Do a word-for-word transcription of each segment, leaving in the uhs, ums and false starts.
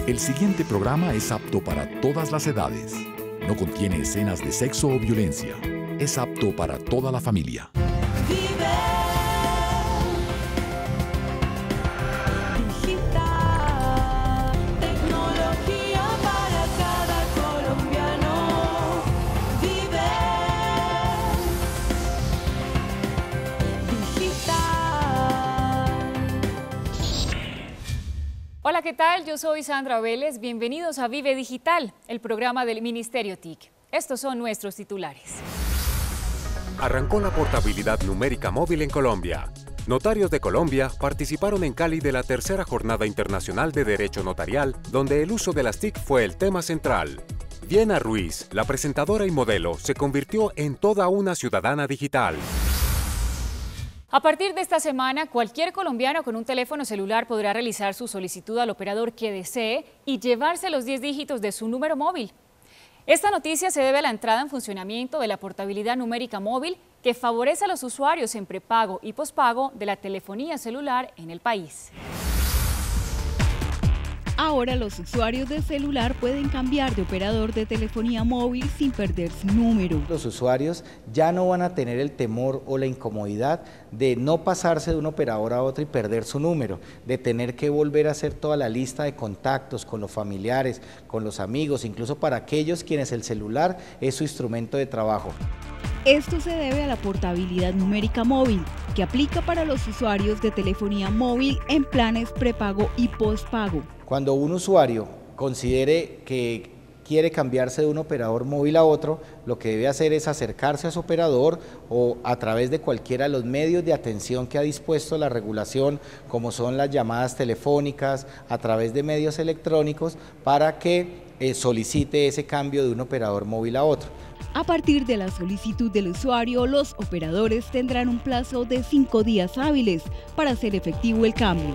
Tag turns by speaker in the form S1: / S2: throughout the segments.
S1: El siguiente programa es apto para todas las edades. No contiene escenas de sexo o violencia. Es apto para toda la familia.
S2: Hola, ¿qué tal? Yo soy Sandra Vélez. Bienvenidos a Vive Digital, el programa del Ministerio T I C. Estos son nuestros titulares.
S3: Arrancó la portabilidad numérica móvil en Colombia. Notarios de Colombia participaron en Cali de la tercera Jornada Internacional de Derecho Notarial, donde el uso de las T I C fue el tema central. Diana Ruiz, la presentadora y modelo, se convirtió en toda una ciudadana digital.
S2: A partir de esta semana, cualquier colombiano con un teléfono celular podrá realizar su solicitud al operador que desee y llevarse los diez dígitos de su número móvil. Esta noticia se debe a la entrada en funcionamiento de la portabilidad numérica móvil que favorece a los usuarios en prepago y pospago de la telefonía celular en el país.
S4: Ahora los usuarios de celular pueden cambiar de operador de telefonía móvil sin perder su número.
S5: Los usuarios ya no van a tener el temor o la incomodidad de no pasarse de un operador a otro y perder su número, de tener que volver a hacer toda la lista de contactos con los familiares, con los amigos, incluso para aquellos quienes el celular es su instrumento de trabajo.
S4: Esto se debe a la portabilidad numérica móvil, que aplica para los usuarios de telefonía móvil en planes prepago y pospago.
S5: Cuando un usuario considere que quiere cambiarse de un operador móvil a otro, lo que debe hacer es acercarse a su operador o a través de cualquiera de los medios de atención que ha dispuesto la regulación, como son las llamadas telefónicas, a través de medios electrónicos, para que eh, solicite ese cambio de un operador móvil a otro.
S4: A partir de la solicitud del usuario, los operadores tendrán un plazo de cinco días hábiles para hacer efectivo el cambio.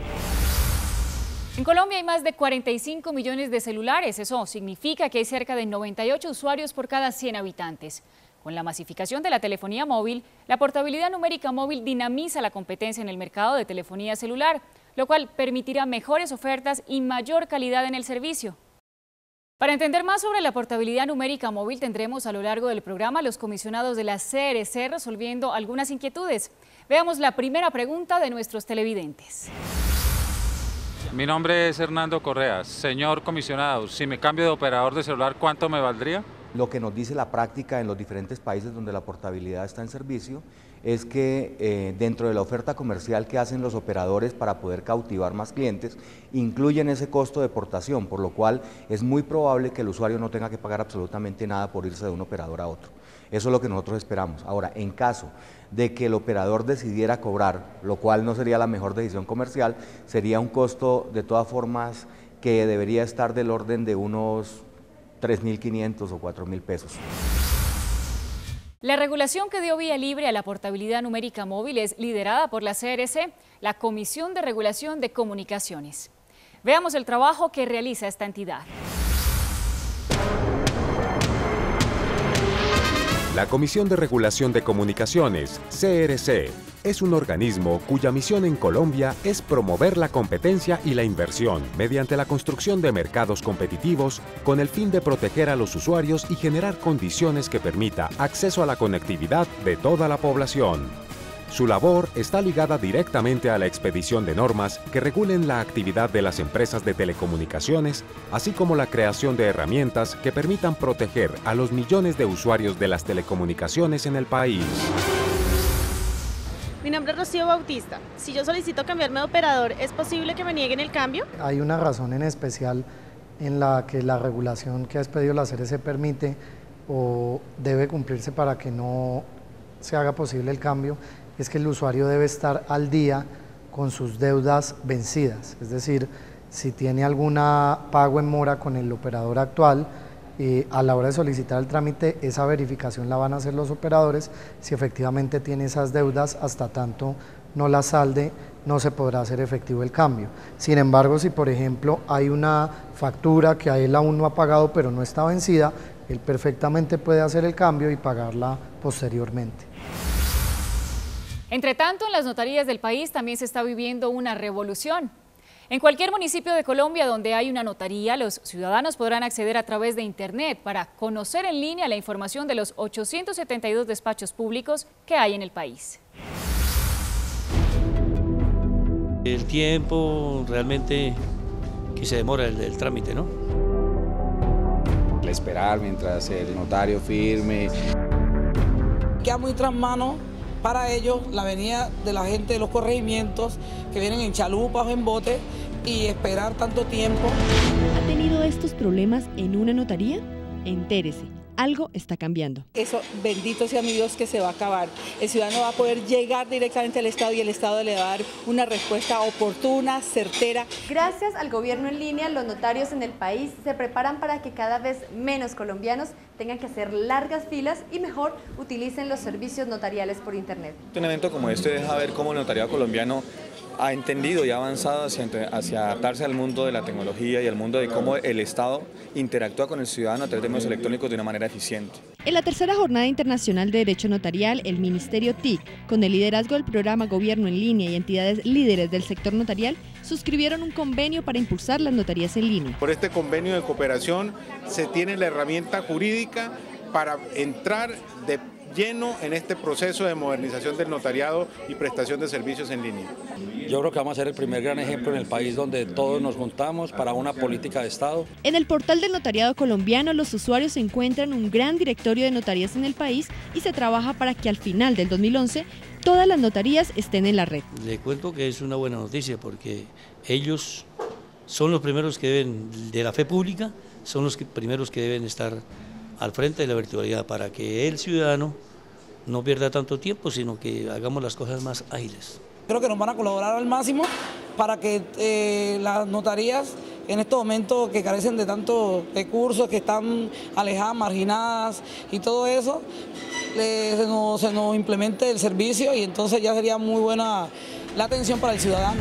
S2: En Colombia hay más de cuarenta y cinco millones de celulares. Eso significa que hay cerca de noventa y ocho usuarios por cada cien habitantes. Con la masificación de la telefonía móvil, la portabilidad numérica móvil dinamiza la competencia en el mercado de telefonía celular, lo cual permitirá mejores ofertas y mayor calidad en el servicio. Para entender más sobre la portabilidad numérica móvil, tendremos a lo largo del programa a los comisionados de la C R C resolviendo algunas inquietudes. Veamos la primera pregunta de nuestros televidentes.
S6: Mi nombre es Hernando Correa. Señor comisionado, si me cambio de operador de celular, ¿cuánto me valdría?
S7: Lo que nos dice la práctica en los diferentes países donde la portabilidad está en servicio es que eh, dentro de la oferta comercial que hacen los operadores para poder cautivar más clientes, incluyen ese costo de portación, por lo cual es muy probable que el usuario no tenga que pagar absolutamente nada por irse de un operador a otro. Eso es lo que nosotros esperamos. Ahora, en caso de que el operador decidiera cobrar, lo cual no sería la mejor decisión comercial, sería un costo de todas formas que debería estar del orden de unos tres mil quinientos o cuatro mil pesos.
S2: La regulación que dio vía libre a la portabilidad numérica móvil es liderada por la C R C, la Comisión de Regulación de Comunicaciones. Veamos el trabajo que realiza esta entidad.
S3: La Comisión de Regulación de Comunicaciones, C R C, es un organismo cuya misión en Colombia es promover la competencia y la inversión mediante la construcción de mercados competitivos con el fin de proteger a los usuarios y generar condiciones que permita acceso a la conectividad de toda la población. Su labor está ligada directamente a la expedición de normas que regulen la actividad de las empresas de telecomunicaciones, así como la creación de herramientas que permitan proteger a los millones de usuarios de las telecomunicaciones en el país.
S8: Mi nombre es Rocío Bautista. Si yo solicito cambiarme de operador, ¿es posible que me nieguen el cambio?
S9: Hay una razón en especial en la que la regulación que ha expedido la C R C permite o debe cumplirse para que no se haga posible el cambio, es que el usuario debe estar al día con sus deudas vencidas, es decir, si tiene alguna pago en mora con el operador actual, eh, a la hora de solicitar el trámite, esa verificación la van a hacer los operadores, si efectivamente tiene esas deudas, hasta tanto no las salde, no se podrá hacer efectivo el cambio. Sin embargo, si por ejemplo hay una factura que a él aún no ha pagado pero no está vencida, él perfectamente puede hacer el cambio y pagarla posteriormente.
S2: Entre tanto, en las notarías del país también se está viviendo una revolución. En cualquier municipio de Colombia donde hay una notaría, los ciudadanos podrán acceder a través de Internet para conocer en línea la información de los ochocientos setenta y dos despachos públicos que hay en el país.
S10: El tiempo realmente que se demora el, el trámite, ¿no?
S11: El esperar mientras el notario firme.
S12: Queda muy tras mano para ellos la venida de la gente de los corregimientos que vienen en chalupas o en bote y esperar tanto tiempo.
S13: ¿Ha tenido estos problemas en una notaría? Entérese, algo está cambiando.
S14: Eso, bendito sea mi Dios, que se va a acabar. El ciudadano va a poder llegar directamente al Estado y el Estado le va a dar una respuesta oportuna, certera.
S15: Gracias al gobierno en línea, los notarios en el país se preparan para que cada vez menos colombianos tengan que hacer largas filas y mejor utilicen los servicios notariales por Internet.
S16: Un evento como este deja ver cómo el notariado colombiano ha entendido y ha avanzado hacia, hacia adaptarse al mundo de la tecnología y al mundo de cómo el Estado interactúa con el ciudadano a través de medios electrónicos de una manera eficiente.
S13: En la tercera Jornada Internacional de Derecho Notarial, el Ministerio T I C, con el liderazgo del programa Gobierno en Línea y entidades líderes del sector notarial, suscribieron un convenio para impulsar las notarías en línea.
S17: Por este convenio de cooperación se tiene la herramienta jurídica para entrar de lleno en este proceso de modernización del notariado y prestación de servicios en línea.
S18: Yo creo que vamos a ser el primer gran ejemplo en el país donde todos nos juntamos para una política de Estado.
S13: En el portal del notariado colombiano, los usuarios encuentran un gran directorio de notarías en el país y se trabaja para que al final del dos mil once todas las notarías estén en la red.
S10: Le cuento que es una buena noticia porque ellos son los primeros que deben, de la fe pública, son los que, primeros que deben estar al frente de la virtualidad para que el ciudadano no pierda tanto tiempo, sino que hagamos las cosas más ágiles.
S12: Creo que nos van a colaborar al máximo para que eh, las notarías en estos momentos que carecen de tantos recursos, que están alejadas, marginadas y todo eso, eh, se, nos, se nos implemente el servicio y entonces ya sería muy buena la atención para el ciudadano.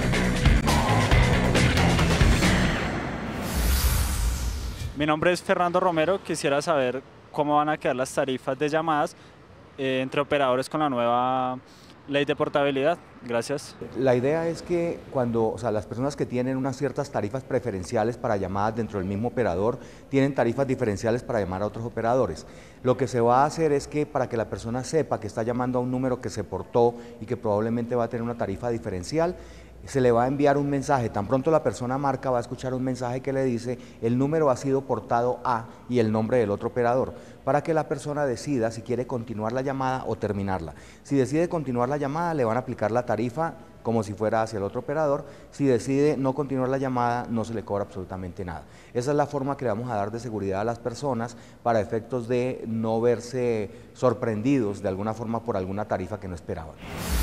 S19: Mi nombre es Fernando Romero, quisiera saber cómo van a quedar las tarifas de llamadas eh, entre operadores con la nueva ley de portabilidad. Gracias.
S7: La idea es que cuando, o sea, las personas que tienen unas ciertas tarifas preferenciales para llamadas dentro del mismo operador, tienen tarifas diferenciales para llamar a otros operadores. Lo que se va a hacer es que para que la persona sepa que está llamando a un número que se portó y que probablemente va a tener una tarifa diferencial, se le va a enviar un mensaje. Tan pronto la persona marca, va a escuchar un mensaje que le dice el número ha sido portado a y el nombre del otro operador, para que la persona decida si quiere continuar la llamada o terminarla. Si decide continuar la llamada, le van a aplicar la tarifa como si fuera hacia el otro operador. Si decide no continuar la llamada, no se le cobra absolutamente nada. Esa es la forma que le vamos a dar de seguridad a las personas para efectos de no verse sorprendidos de alguna forma por alguna tarifa que no esperaban.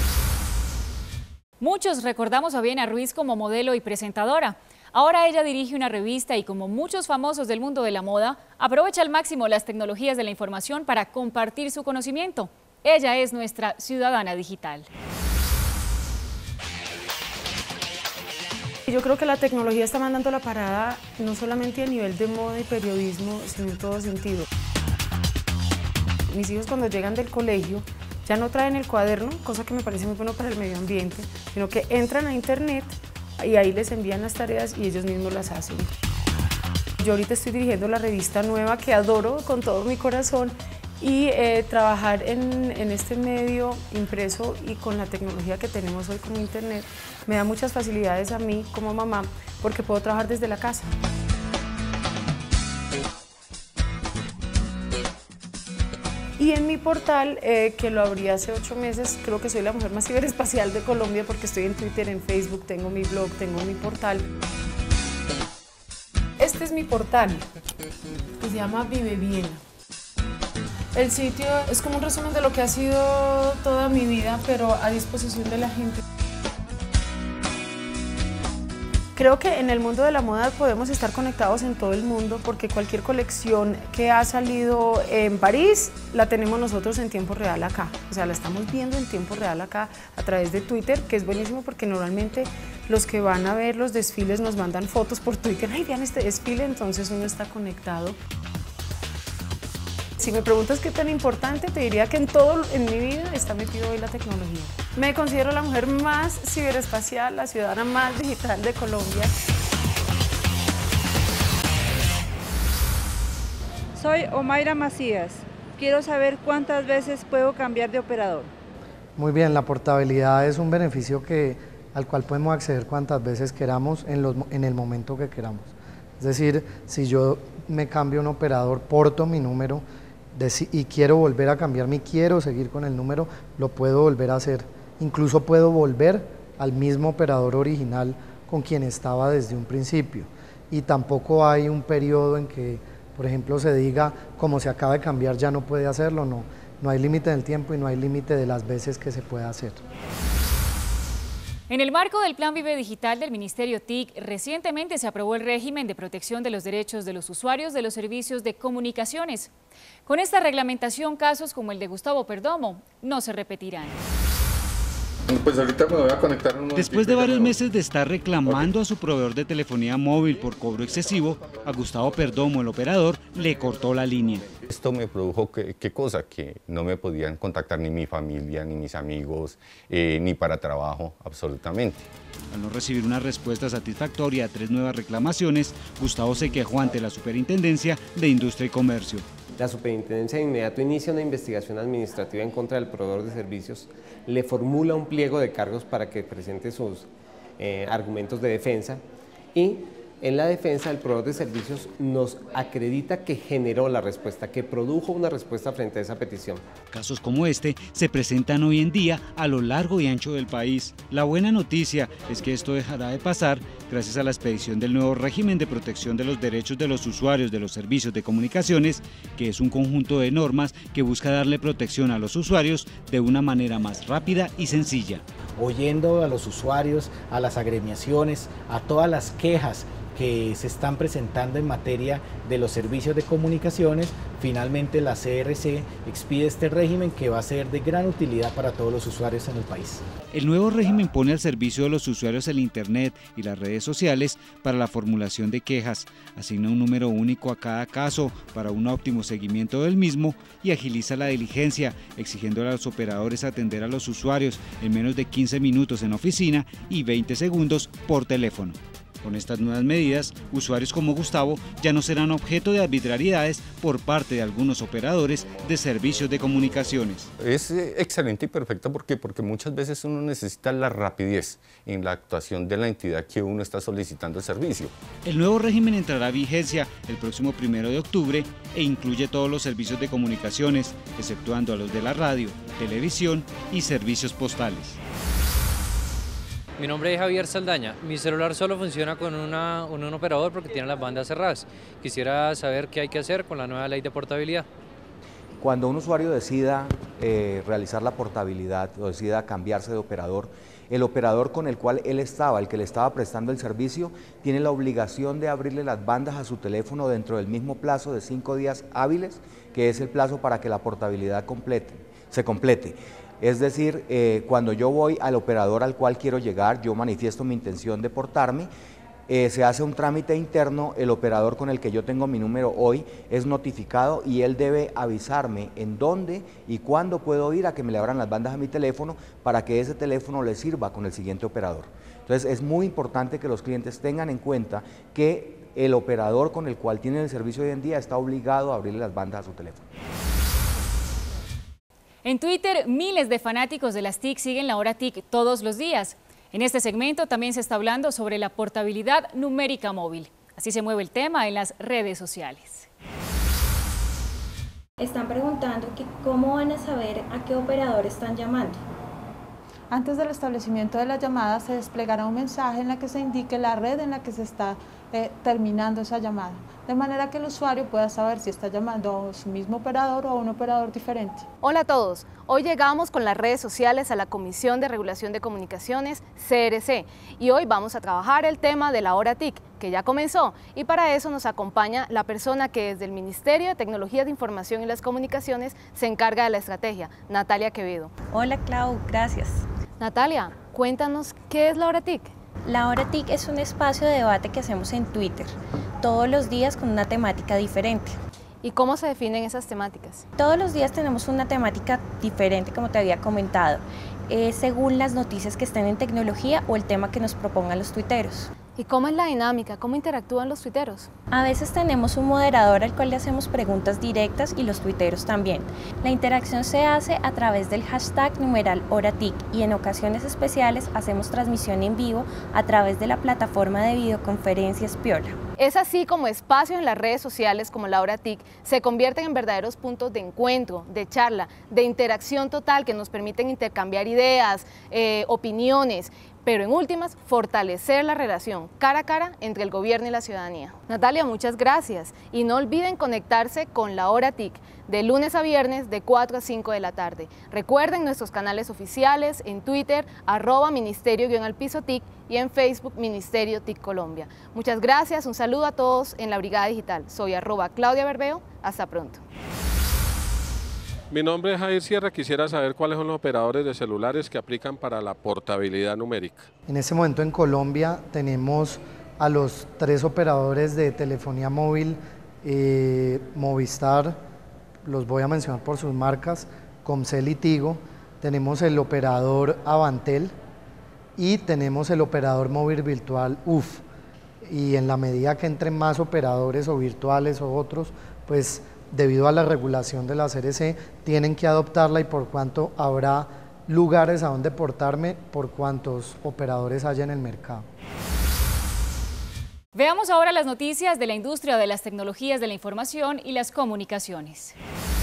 S2: Muchos recordamos a Viena Ruiz como modelo y presentadora. Ahora ella dirige una revista y, como muchos famosos del mundo de la moda, aprovecha al máximo las tecnologías de la información para compartir su conocimiento. Ella es nuestra ciudadana digital.
S20: Yo creo que la tecnología está mandando la parada no solamente a nivel de moda y periodismo, sino en todo sentido. Mis hijos, cuando llegan del colegio, ya no traen el cuaderno, cosa que me parece muy bueno para el medio ambiente, sino que entran a internet y ahí les envían las tareas y ellos mismos las hacen. Yo ahorita estoy dirigiendo la revista nueva que adoro con todo mi corazón y eh, trabajar en, en este medio impreso y con la tecnología que tenemos hoy como internet me da muchas facilidades a mí como mamá porque puedo trabajar desde la casa. Y en mi portal, eh, que lo abrí hace ocho meses, creo que soy la mujer más ciberespacial de Colombia porque estoy en Twitter, en Facebook, tengo mi blog, tengo mi portal. Este es mi portal, que se llama Vive Viena. El sitio es como un resumen de lo que ha sido toda mi vida, pero a disposición de la gente. Creo que en el mundo de la moda podemos estar conectados en todo el mundo porque cualquier colección que ha salido en París la tenemos nosotros en tiempo real acá. O sea, la estamos viendo en tiempo real acá a través de Twitter, que es buenísimo porque normalmente los que van a ver los desfiles nos mandan fotos por Twitter. Ay, vean este desfile, entonces uno está conectado. Si me preguntas qué tan importante, te diría que en todo en mi vida está metido hoy la tecnología. Me considero la mujer más ciberespacial, la ciudadana más digital de Colombia.
S21: Soy Omaira Macías. Quiero saber cuántas veces puedo cambiar de operador.
S9: Muy bien, la portabilidad es un beneficio que, al cual podemos acceder cuantas veces queramos en, los, en el momento que queramos. Es decir, si yo me cambio un operador, porto mi número de, y quiero volver a cambiarme y quiero seguir con el número, lo puedo volver a hacer. Incluso puedo volver al mismo operador original con quien estaba desde un principio. Y tampoco hay un periodo en que, por ejemplo, se diga, como se acaba de cambiar, ya no puede hacerlo. No, no hay límite del tiempo y no hay límite de las veces que se puede hacer.
S2: En el marco del Plan Vive Digital del Ministerio T I C, recientemente se aprobó el régimen de protección de los derechos de los usuarios de los servicios de comunicaciones. Con esta reglamentación, casos como el de Gustavo Perdomo no se repetirán.
S22: Pues ahorita me voy a conectar un
S23: Después de varios meses de estar reclamando a su proveedor de telefonía móvil por cobro excesivo, a Gustavo Perdomo, el operador, le cortó la línea.
S24: Esto me produjo que, qué cosa, que no me podían contactar ni mi familia, ni mis amigos, eh, ni para trabajo, absolutamente.
S23: Al no recibir una respuesta satisfactoria a tres nuevas reclamaciones, Gustavo se quejó ante la Superintendencia de Industria y Comercio.
S25: La Superintendencia de inmediato inicia una investigación administrativa en contra del proveedor de servicios, le formula un pliego de cargos para que presente sus eh, argumentos de defensa y en la defensa el proveedor de servicios nos acredita que generó la respuesta, que produjo una respuesta frente a esa petición.
S23: Casos como este se presentan hoy en día a lo largo y ancho del país. La buena noticia es que esto dejará de pasar gracias a la expedición del nuevo régimen de protección de los derechos de los usuarios de los servicios de comunicaciones, que es un conjunto de normas que busca darle protección a los usuarios de una manera más rápida y sencilla.
S5: Oyendo a los usuarios, a las agremiaciones, a todas las quejas que se están presentando en materia de los servicios de comunicaciones, finalmente la C R C expide este régimen que va a ser de gran utilidad para todos los usuarios en el país.
S23: El nuevo régimen pone al servicio de los usuarios el Internet y las redes sociales para la formulación de quejas, asigna un número único a cada caso para un óptimo seguimiento del mismo y agiliza la diligencia, exigiendo a los operadores atender a los usuarios en menos de quince minutos en oficina y veinte segundos por teléfono. Con estas nuevas medidas, usuarios como Gustavo ya no serán objeto de arbitrariedades por parte de algunos operadores de servicios de comunicaciones.
S24: Es excelente y perfecta porque, porque muchas veces uno necesita la rapidez en la actuación de la entidad que uno está solicitando el servicio.
S23: El nuevo régimen entrará a vigencia el próximo primero de octubre e incluye todos los servicios de comunicaciones, exceptuando a los de la radio, televisión y servicios postales.
S26: Mi nombre es Javier Saldaña. Mi celular solo funciona con, una, con un operador porque tiene las bandas cerradas. Quisiera saber qué hay que hacer con la nueva ley de portabilidad.
S7: Cuando un usuario decida eh, realizar la portabilidad o decida cambiarse de operador, el operador con el cual él estaba, el que le estaba prestando el servicio, tiene la obligación de abrirle las bandas a su teléfono dentro del mismo plazo de cinco días hábiles, que es el plazo para que la portabilidad complete, se complete. Es decir, eh, cuando yo voy al operador al cual quiero llegar, yo manifiesto mi intención de portarme, eh, se hace un trámite interno, el operador con el que yo tengo mi número hoy es notificado y él debe avisarme en dónde y cuándo puedo ir a que me le abran las bandas a mi teléfono para que ese teléfono le sirva con el siguiente operador. Entonces es muy importante que los clientes tengan en cuenta que el operador con el cual tienen el servicio hoy en día está obligado a abrirle las bandas a su teléfono.
S2: En Twitter, miles de fanáticos de las T I C siguen la hora T I C todos los días. En este segmento también se está hablando sobre la portabilidad numérica móvil. Así se mueve el tema en las redes sociales.
S27: Están preguntando que cómo van a saber a qué operador están llamando.
S14: Antes del establecimiento de la llamada se desplegará un mensaje en la que se indique la red en la que se está eh, terminando esa llamada, de manera que el usuario pueda saber si está llamando a su mismo operador o a un operador diferente.
S28: Hola a todos, hoy llegamos con las redes sociales a la Comisión de Regulación de Comunicaciones, C R C, y hoy vamos a trabajar el tema de la hora T I C, que ya comenzó, y para eso nos acompaña la persona que desde el Ministerio de Tecnologías de Información y las Comunicaciones se encarga de la estrategia, Natalia Quevedo.
S27: Hola Clau, gracias.
S28: Natalia, cuéntanos, ¿qué es la hora T I C?
S27: La hora T I C es un espacio de debate que hacemos en Twitter, todos los días con una temática diferente.
S28: ¿Y cómo se definen esas temáticas?
S27: Todos los días tenemos una temática diferente, como te había comentado. eh, según las noticias que estén en tecnología o el tema que nos propongan los tuiteros.
S28: ¿Y cómo es la dinámica? ¿Cómo interactúan los tuiteros?
S27: A veces tenemos un moderador al cual le hacemos preguntas directas y los tuiteros también. La interacción se hace a través del hashtag numeral HoraTIC y en ocasiones especiales hacemos transmisión en vivo a través de la plataforma de videoconferencias Piola.
S28: Es así como espacios en las redes sociales como la Hora TIC se convierten en verdaderos puntos de encuentro, de charla, de interacción total que nos permiten intercambiar ideas, eh, opiniones, pero en últimas, fortalecer la relación cara a cara entre el gobierno y la ciudadanía. Natalia, muchas gracias y no olviden conectarse con la Hora TIC de lunes a viernes de cuatro a cinco de la tarde. Recuerden nuestros canales oficiales en Twitter, arroba ministerio-al-piso-TIC y en Facebook Ministerio TIC Colombia. Muchas gracias, un saludo a todos en la Brigada Digital. Soy arroba Claudia Berbeo, hasta pronto.
S1: Mi nombre es Jair Sierra, quisiera saber cuáles son los operadores de celulares que aplican para la portabilidad numérica.
S9: En este momento en Colombia tenemos a los tres operadores de telefonía móvil, eh, Movistar, los voy a mencionar por sus marcas, Comcel y Tigo, tenemos el operador Avantel y tenemos el operador móvil virtual U F. Y en la medida que entren más operadores o virtuales o otros, pues debido a la regulación de la C R C, tienen que adoptarla y por cuanto habrá lugares a donde portarme por cuantos operadores haya en el mercado.
S2: Veamos ahora las noticias de la industria de las tecnologías de la información y las comunicaciones.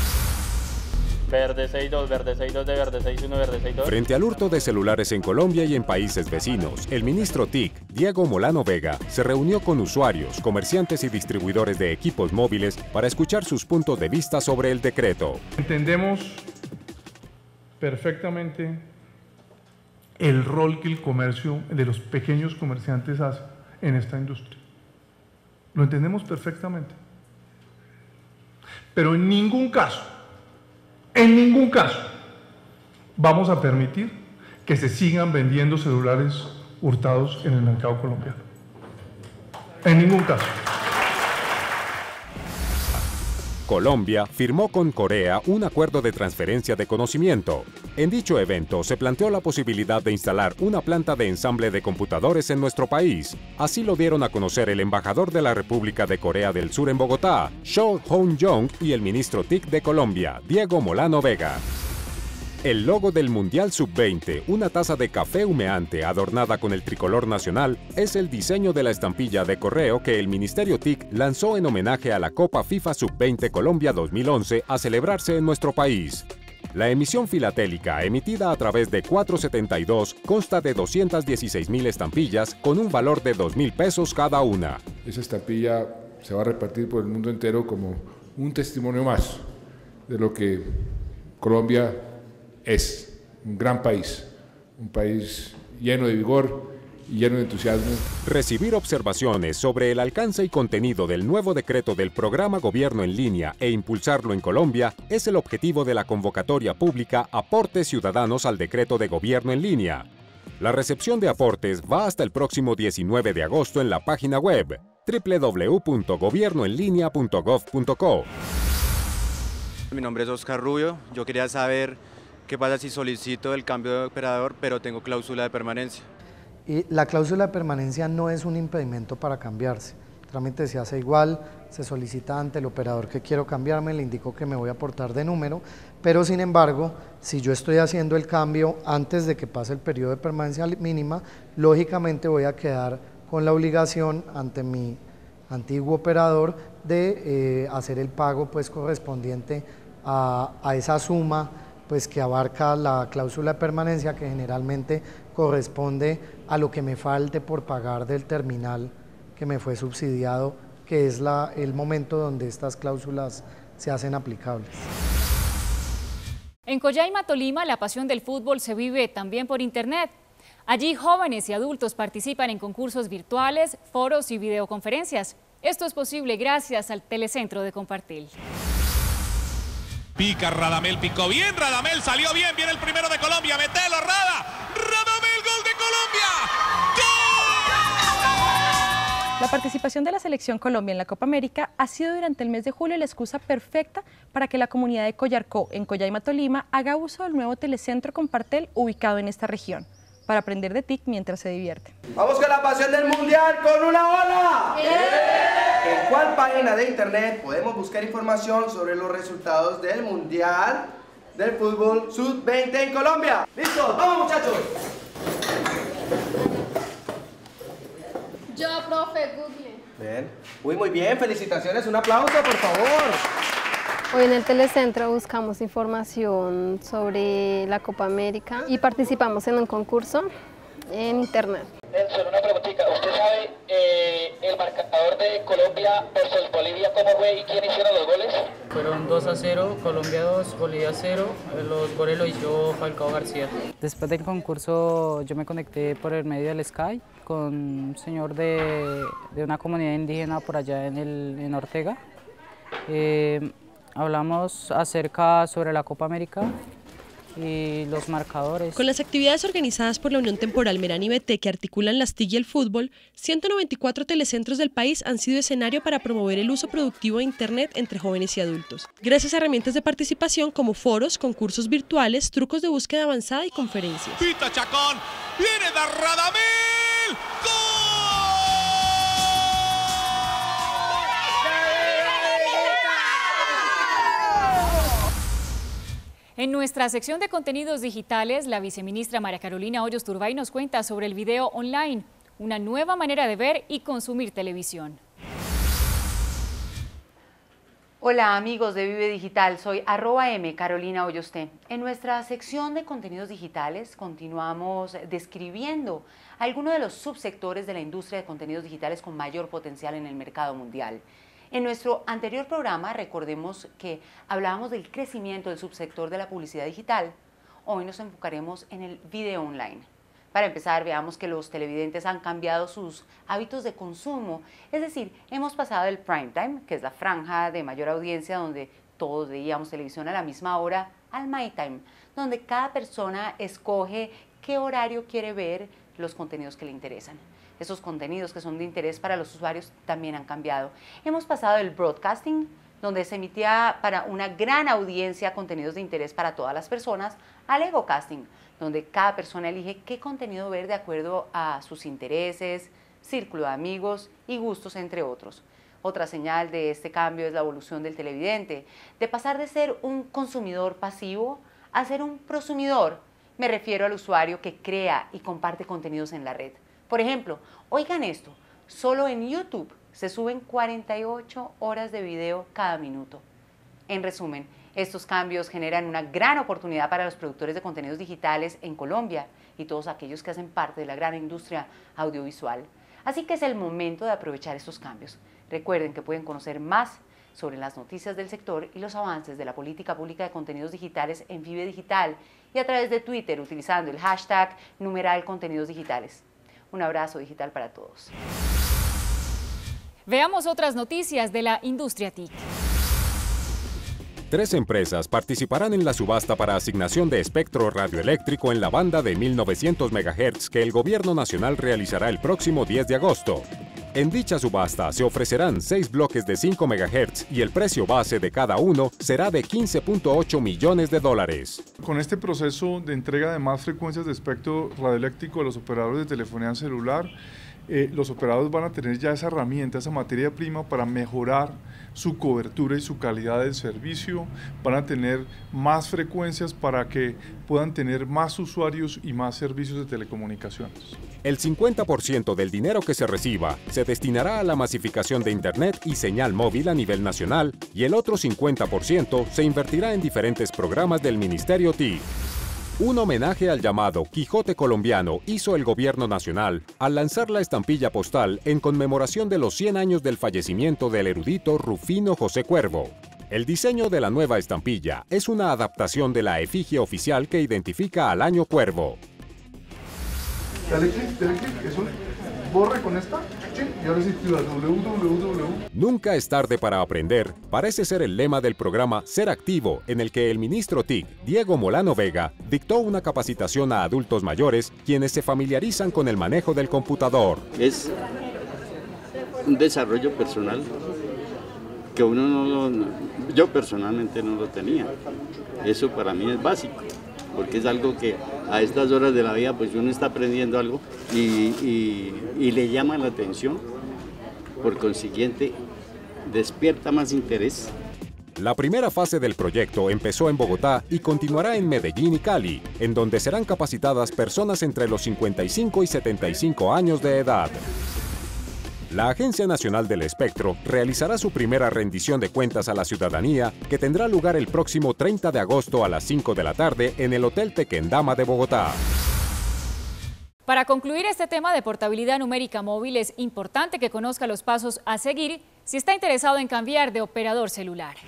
S3: Verde seis dos, verde seis dos de verde seis uno, verde seis dos.
S4: Frente al hurto de celulares en Colombia y en países vecinos, el ministro TIC, Diego Molano Vega, se reunió con usuarios, comerciantes y distribuidores de equipos móviles para escuchar sus puntos de vista sobre el decreto.
S6: Entendemos perfectamente el rol que el comercio de los pequeños comerciantes hace en esta industria. Lo entendemos perfectamente. Pero en ningún caso En ningún caso vamos a permitir que se sigan vendiendo celulares hurtados en el mercado colombiano. En ningún caso.
S4: Colombia firmó con Corea un acuerdo de transferencia de conocimiento. En dicho evento se planteó la posibilidad de instalar una planta de ensamble de computadores en nuestro país. Así lo dieron a conocer el embajador de la República de Corea del Sur en Bogotá, Cho Hoon-jong, y el ministro TIC de Colombia, Diego Molano Vega. El logo del Mundial sub veinte, una taza de café humeante adornada con el tricolor nacional, es el diseño de la estampilla de correo que el Ministerio TIC lanzó en homenaje a la Copa FIFA sub veinte Colombia dos mil once a celebrarse en nuestro país. La emisión filatélica, emitida a través de cuatrocientos setenta y dos, consta de doscientas dieciséis mil estampillas con un valor de dos mil pesos cada una.
S8: Esa estampilla se va a repartir por el mundo entero como un testimonio más de lo que Colombia es, un gran país, un país lleno de vigor y lleno de entusiasmo.
S4: Recibir observaciones sobre el alcance y contenido del nuevo decreto del programa Gobierno en Línea e impulsarlo en Colombia es el objetivo de la convocatoria pública Aportes Ciudadanos al Decreto de Gobierno en Línea. La recepción de aportes va hasta el próximo diecinueve de agosto en la página web doble u doble u doble u punto gobierno en línea punto gov punto co.
S11: Mi nombre es Oscar Rubio, yo quería saber qué pasa si solicito el cambio de operador pero tengo cláusula de permanencia.
S9: Y la cláusula de permanencia no es un impedimento para cambiarse. El trámite se hace igual, se solicita ante el operador que quiero cambiarme, le indico que me voy a portar de número, pero sin embargo, si yo estoy haciendo el cambio antes de que pase el periodo de permanencia mínima, lógicamente voy a quedar con la obligación ante mi antiguo operador de eh, hacer el pago pues, correspondiente a, a esa suma pues, que abarca la cláusula de permanencia, que generalmente corresponde a lo que me falte por pagar del terminal que me fue subsidiado, que es la, el momento donde estas cláusulas se hacen aplicables.
S2: En Coyaima, Tolima, la pasión del fútbol se vive también por internet. Allí jóvenes y adultos participan en concursos virtuales, foros y videoconferencias. Esto es posible gracias al Telecentro de Compartil.
S15: Pica Radamel, picó bien, Radamel salió bien, viene el primero de Colombia, metelo, Rada, Radamel, gol de Colombia, ¡gol!
S10: La participación de la Selección Colombia en la Copa América ha sido durante el mes de julio la excusa perfecta para que la comunidad de Collarcó, en Collaima, Tolima, haga uso del nuevo telecentro Compartel ubicado en esta región, para aprender de T I C mientras se divierte.
S12: ¡Vamos con la pasión del Mundial con una ola! ¡Eh! ¿En cuál página de internet podemos buscar información sobre los resultados del Mundial del Fútbol sub veinte en Colombia? ¡Listo! ¡Vamos, muchachos!
S28: Yo, profe, Google.
S12: Bien. Uy, muy bien. Felicitaciones. Un aplauso, por favor.
S28: Hoy en el Telecentro buscamos información sobre la Copa América y participamos en un concurso en internet.
S13: Solo una preguntita. ¿Usted sabe eh, el marcador de Colombia versus Bolivia cómo fue y quién hicieron los goles?
S3: Fueron dos a cero, Colombia dos, Bolivia cero. Los goles los hizo Falcao García. Después del concurso yo me conecté por el medio del Skype con un señor de, de una comunidad indígena por allá en, el, en Ortega. Eh, hablamos acerca sobre la Copa América y los marcadores.
S16: Con las actividades organizadas por la Unión Temporal Merani B T que articulan las T I C y el fútbol, ciento noventa y cuatro telecentros del país han sido escenario para promover el uso productivo de Internet entre jóvenes y adultos, gracias a herramientas de participación como foros, concursos virtuales, trucos de búsqueda avanzada y conferencias.
S15: Pita Chacón, viene de Radamel.
S2: En nuestra sección de contenidos digitales, la viceministra María Carolina Hoyos Turbay nos cuenta sobre el video online, una nueva manera de ver y consumir televisión.
S17: Hola amigos de Vive Digital, soy arroba M Carolina Hoyos T. En nuestra sección de contenidos digitales continuamos describiendo algunos de los subsectores de la industria de contenidos digitales con mayor potencial en el mercado mundial. En nuestro anterior programa, recordemos que hablábamos del crecimiento del subsector de la publicidad digital. Hoy nos enfocaremos en el video online. Para empezar, veamos que los televidentes han cambiado sus hábitos de consumo, es decir, hemos pasado del prime time, que es la franja de mayor audiencia donde todos veíamos televisión a la misma hora, al my time, donde cada persona escoge qué horario quiere ver los contenidos que le interesan. Esos contenidos que son de interés para los usuarios también han cambiado. Hemos pasado del broadcasting, donde se emitía para una gran audiencia contenidos de interés para todas las personas, al egocasting, donde cada persona elige qué contenido ver de acuerdo a sus intereses, círculo de amigos y gustos, entre otros. Otra señal de este cambio es la evolución del televidente, de pasar de ser un consumidor pasivo a ser un prosumidor. Me refiero al usuario que crea y comparte contenidos en la red. Por ejemplo, oigan esto, solo en YouTube se suben cuarenta y ocho horas de video cada minuto. En resumen, estos cambios generan una gran oportunidad para los productores de contenidos digitales en Colombia y todos aquellos que hacen parte de la gran industria audiovisual. Así que es el momento de aprovechar estos cambios. Recuerden que pueden conocer más sobre las noticias del sector y los avances de la política pública de contenidos digitales en Vive Digital y a través de Twitter utilizando el hashtag numeral contenidos digitales. Un abrazo digital para todos.
S2: Veamos otras noticias de la industria T I C.
S4: Tres empresas participarán en la subasta para asignación de espectro radioeléctrico en la banda de mil novecientos megahertz que el Gobierno Nacional realizará el próximo diez de agosto. En dicha subasta se ofrecerán seis bloques de cinco megahertz y el precio base de cada uno será de quince punto ocho millones de dólares.
S6: Con este proceso de entrega de más frecuencias de espectro radioeléctrico a los operadores de telefonía celular, eh, los operadores van a tener ya esa herramienta, esa materia prima para mejorar su cobertura y su calidad del servicio, van a tener más frecuencias para que puedan tener más usuarios y más servicios de telecomunicaciones.
S4: El cincuenta por ciento del dinero que se reciba se destinará a la masificación de Internet y señal móvil a nivel nacional y el otro cincuenta por ciento se invertirá en diferentes programas del Ministerio T I C. Un homenaje al llamado Quijote colombiano hizo el Gobierno Nacional al lanzar la estampilla postal en conmemoración de los cien años del fallecimiento del erudito Rufino José Cuervo. El diseño de la nueva estampilla es una adaptación de la efigie oficial que identifica al año Cuervo.
S6: Dale clic, dale clic, eso, borre con esta, y ahora sí activa doble u doble u doble u.
S4: Nunca es tarde para aprender, parece ser el lema del programa Ser Activo, en el que el ministro T I C, Diego Molano Vega, dictó una capacitación a adultos mayores, quienes se familiarizan con el manejo del computador.
S18: Es
S5: un desarrollo personal que uno no lo, yo personalmente no lo tenía. Eso para mí es básico, porque es algo que a estas horas de la vida pues uno está aprendiendo algo y, y, y le llama la atención, por consiguiente despierta más interés.
S4: La primera fase del proyecto empezó en Bogotá y continuará en Medellín y Cali, en donde serán capacitadas personas entre los cincuenta y cinco y setenta y cinco años de edad. La Agencia Nacional del Espectro realizará su primera rendición de cuentas a la ciudadanía, que tendrá lugar el próximo treinta de agosto a las cinco de la tarde en el Hotel Tequendama de Bogotá.
S2: Para concluir este tema de portabilidad numérica móvil, es importante que conozca los pasos a seguir si está interesado en cambiar de operador celular.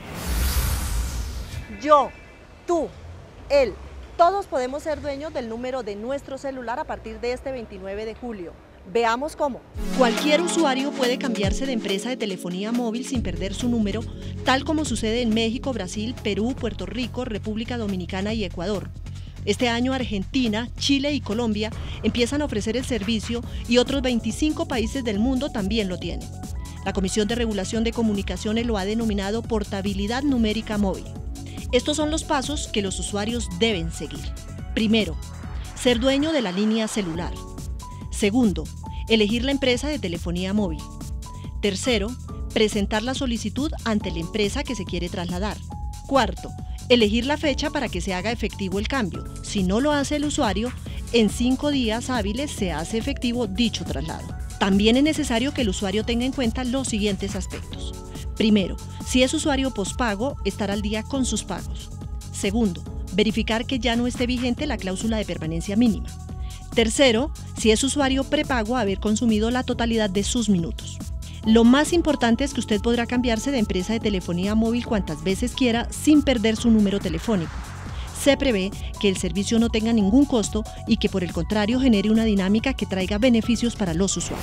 S18: Yo, tú, él, todos podemos ser dueños del número de nuestro celular a partir de este veintinueve de julio. Veamos cómo.
S19: Cualquier usuario puede cambiarse de empresa de telefonía móvil sin perder su número, tal como sucede en México, Brasil, Perú, Puerto Rico, República Dominicana y Ecuador. Este año Argentina, Chile y Colombia empiezan a ofrecer el servicio y otros veinticinco países del mundo también lo tienen. La Comisión de Regulación de Comunicaciones lo ha denominado portabilidad numérica móvil. Estos son los pasos que los usuarios deben seguir. Primero, ser dueño de la línea celular. Segundo, elegir la empresa de telefonía móvil. Tercero, presentar la solicitud ante la empresa que se quiere trasladar. Cuarto, elegir la fecha para que se haga efectivo el cambio. Si no lo hace el usuario, en cinco días hábiles se hace efectivo dicho traslado. También es necesario que el usuario tenga en cuenta los siguientes aspectos. Primero, si es usuario pospago, estar al día con sus pagos. Segundo, verificar que ya no esté vigente la cláusula de permanencia mínima. Tercero, si es usuario prepago, haber consumido la totalidad de sus minutos. Lo más importante es que usted podrá cambiarse de empresa de telefonía móvil cuantas veces quiera sin perder su número telefónico. Se prevé que el servicio no tenga ningún costo y que por el contrario genere una dinámica que traiga beneficios para los usuarios.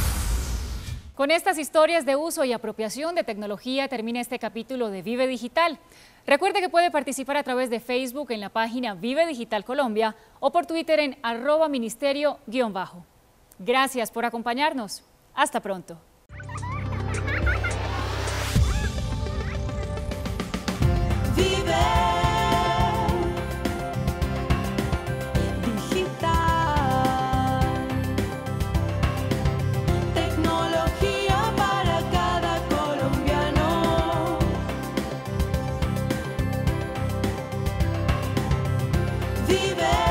S2: Con estas historias de uso y apropiación de tecnología termina este capítulo de Vive Digital. Recuerde que puede participar a través de Facebook en la página Vive Digital Colombia o por Twitter en arroba ministerio guión bajo. Gracias por acompañarnos. Hasta pronto.
S20: Vive